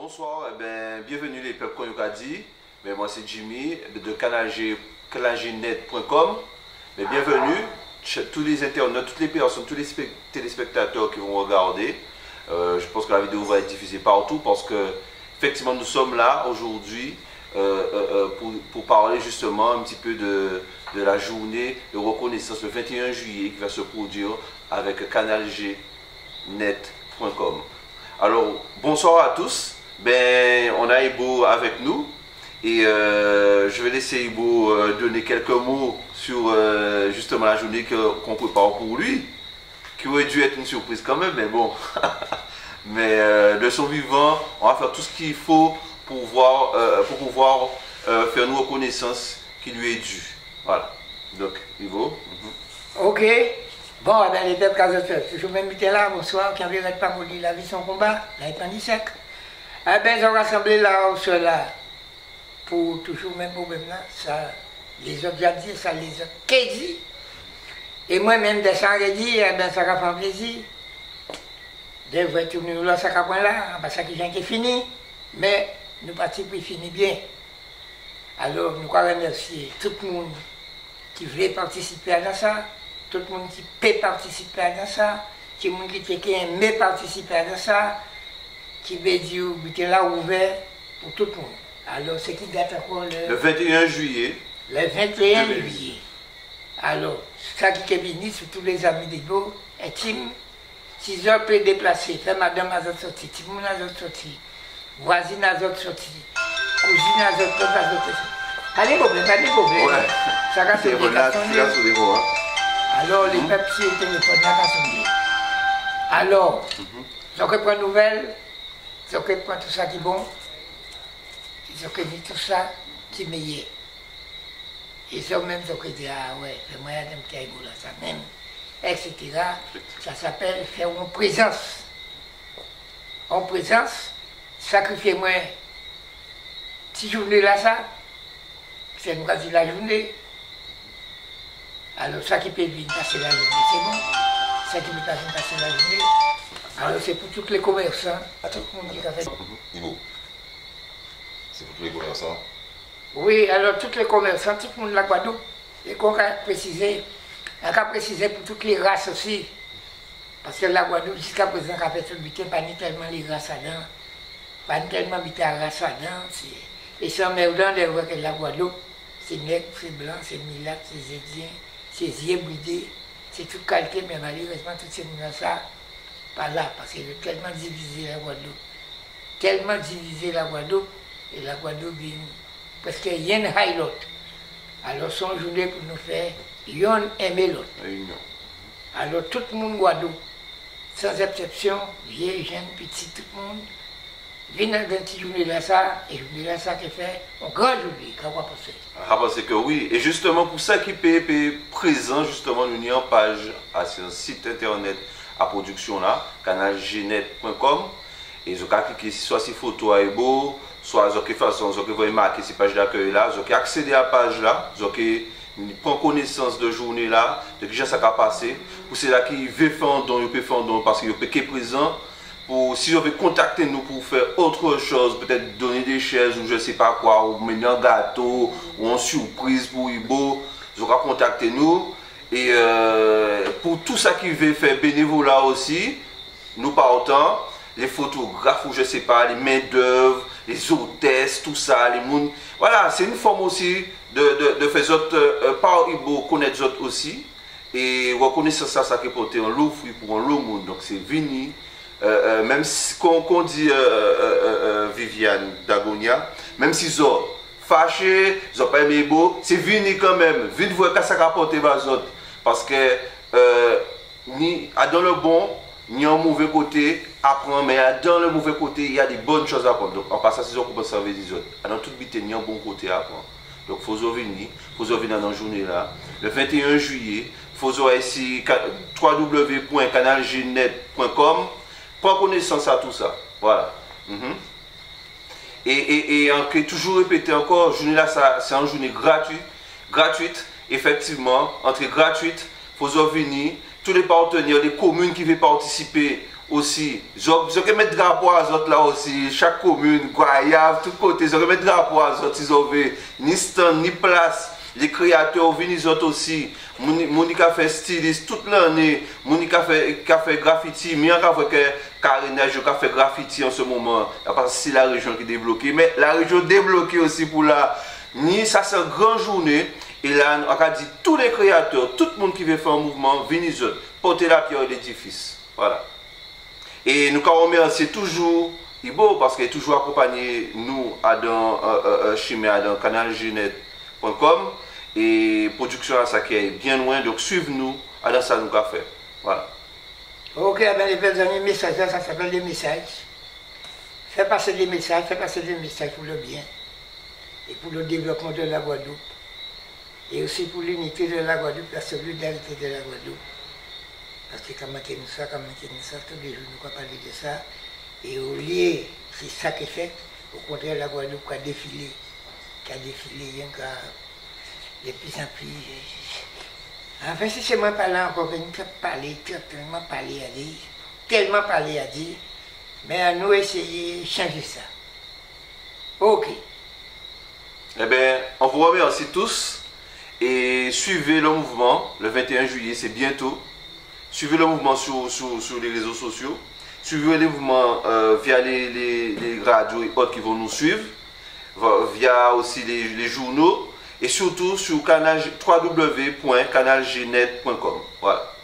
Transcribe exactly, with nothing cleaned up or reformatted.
Bonsoir, eh ben, bienvenue les peuples qu'on a dit. Ben, moi c'est Jimmy de canal g net point com. Ben, bienvenue tous les internautes, toutes les personnes, tous les téléspectateurs qui vont regarder. Euh, je pense que la vidéo va être diffusée partout parce que effectivement nous sommes là aujourd'hui euh, euh, pour, pour parler justement un petit peu de, de la journée de reconnaissance le vingt et un juillet qui va se produire avec canal g net point com. Alors bonsoir à tous. Ben, on a Ibo avec nous et euh, je vais laisser Ibo euh, donner quelques mots sur euh, justement la journée qu'on prépare pour lui, qui aurait dû être une surprise quand même, mais bon. Mais euh, de son vivant, on va faire tout ce qu'il faut pour pouvoir, euh, pour pouvoir euh, faire une reconnaissance qui lui est due. Voilà. Donc, Ibo. Mm-hmm. Ok. Bon, eh ben, les peuples casoteurs, toujours même été là, bonsoir, qui n'avait pas maudit la vie son combat, la sec. Eh bien, ils ont rassemblé là, au sol là, pour toujours même problème là, ça, les autres ont dit, ça les a quasi. Et moi-même, de ça, j'ai dit, eh bien, ça va faire plaisir. De voir tourner là, ça va prendre là, parce que j'ai fini, mais nous partons pour finir bien. Alors, nous allons remercier tout le monde qui voulait participer à ça, tout le monde qui peut participer à ça, tout le monde qui aime participer à ça, qui veut dire que là ouvert pour tout le monde. Alors, c'est qui date encore le... Le vingt et un juillet. Le vingt et un juillet. Alors, ça qui est béni sur tous les amis des beaux, intimes, six heures peut déplacer, faire madame à notre sortie, tout le monde à notre sortie, voisine à notre sortie, cousine à notre sortie. Pas de problème, pas de problème. Ouais. Ça va se déplacer. Alors, les mm-hmm. papiers et téléphones, là, va sonner. Alors, mm-hmm. donc, prendre nouvelles. Ils ont prend tout ça qui est bon, ils ont mis tout ça qui est meilleur. Ils ont même dit, ah ouais, fais-moi un petit égo là, ça même, et cetera. Ça s'appelle faire en présence. En présence, sacrifiez-moi, si journée là, ça, c'est nous dit la journée. Alors, ça qui peut venir passer la journée, c'est bon. Ça qui peut venir passer la journée. Alors c'est pour tous les commerçants. Attends, tout le monde qui a fait. Ibo, c'est pour tous les commerçants? Oui, alors tous les commerçants, tout le monde de la Guadeloupe. Et qu'on a précisé, on a précisé pour toutes les races aussi. Parce que la Guadeloupe, jusqu'à présent, on a fait tout le butin, pas ni tellement les races à dents, pas ni tellement butin à race à dents. Et sans merdant de voir que la Guadeloupe, c'est nègre, c'est blanc, c'est milâtre, c'est zédien, c'est ziébridé, c'est toute qualité, mais malheureusement, toutes ces gens-là, pas là, parce qu'il a tellement divisé la Guadeloupe. Tellement divisé la Guadeloupe, et la Guadeloupe, parce qu'il y a une haï l'autre. Alors, son journée pour nous faire, yon aimer l'autre. Alors, tout le monde Guadeloupe, sans exception, vieux, jeune, petit, tout le monde, vient dans une petite journée là, ça, et journée là, ça qui fait, un grand journée, qu'à quoi penser? Ah, parce que oui, et justement, pour ça qui est présent, justement, nous avons une page à ce site internet à production là, canal g net point com, et ils ont cliqué soit sur photo à Ibo, soit ils ont façon, ils ont marqué ces pages d'accueil là, ils ont accédé à la page là, ils ont pris connaissance de journée là, de qui ça a passé, pour ceux là qui veulent faire un don, ils peuvent faire un don parce qu'ils sont présents, pour si ils veulent contacter nous pour faire autre chose, peut-être donner des chaises ou je sais pas quoi, ou mener un gâteau, ou une surprise pour Ibo, ils ont contacter nous. Et euh, pour tout ça qui veut faire bénévolat aussi, nous partons, les photographes ou je sais pas, les mains d'œuvre, les hôtesses, tout ça, les monde. Voilà, c'est une forme aussi de, de, de faire autres, euh, par Ibo, connaître autres aussi. Et reconnaître ça, ça qui est porté en l'offre pour un lot monde. Donc c'est venu, euh, euh, même si qu'on qu dit euh, euh, euh, Viviane Dagonia, même si ils ont fâché, ils n'ont pas aimé Ibo, c'est venu quand même, vite voir que ça a porté aux autres. Parce que euh, ni dans le bon, ni en mauvais côté, apprendre, mais dans le mauvais côté, il y a des bonnes choses à apprendre. Donc en passant, c'est ça qu'on peut servir les autres. Dans toute bité, il y a un bon côté à apprendre. Donc il faut venir, il faut venir dans la journée là. Le vingt et un juillet, il faut aller ici w w w point canal g net point com, prendre connaissance à tout ça. Voilà. Mm-hmm. Et, et, et, et toujours répéter encore, journée là, c'est une journée gratuite, gratuite. Effectivement, entrée gratuite, il faut venir, tous les partenaires, les communes qui veulent participer aussi, je vais mettre drapeau à autres là aussi, chaque commune, Guayave, tout côté, je vais mettre drapeau à autres, ils ont ni stand, ni place. Les créateurs viennent les autres aussi. Monica fait styliste toute l'année. Monica fait, fait graffiti. Mais on voit que Carénage a fait graffiti en ce moment. Parce que c'est la région qui est débloquée. Mais la région est débloquée aussi pour la. Ni ça, c'est une grande journée. Et là, on a dit tous les créateurs, tout le monde qui veut faire un mouvement, venez les autres. Porter la pierre de l'édifice. Voilà. Et nous remercions toujours Ibo parce qu'il est toujours accompagné nous à dans euh, euh, Chimé, à dans canal genet point com. Et production à ça qui est bien loin, donc suivez-nous à dans ça nous qu'a fait. Voilà. Ok, ben les derniers messages, ça s'appelle des messages. Fais passer des messages, fais passer des messages pour le bien et pour le développement de la Guadeloupe. Et aussi pour l'unité de la Guadeloupe, la solidarité de la Guadeloupe. Parce que quand on nous ça, quand on nous ça, tous les jours nous parler de ça. Et au lieu, c'est ça qui fait, au contraire, la Guadeloupe a défilé, qui a défilé, il y a de plus en plus. Enfin, si c'est moi parler encore, je ne parler, tellement parler à dire, tellement parler à dire, mais à nous essayer de changer ça. Ok. Eh bien, on vous remercie tous et suivez le mouvement le vingt et un juillet, c'est bientôt. Suivez le mouvement sur, sur, sur les réseaux sociaux. Suivez le mouvement euh, via les, les, les radios et autres qui vont nous suivre, via aussi les, les journaux. Et surtout sur canal w w w point canal genet point com. Voilà.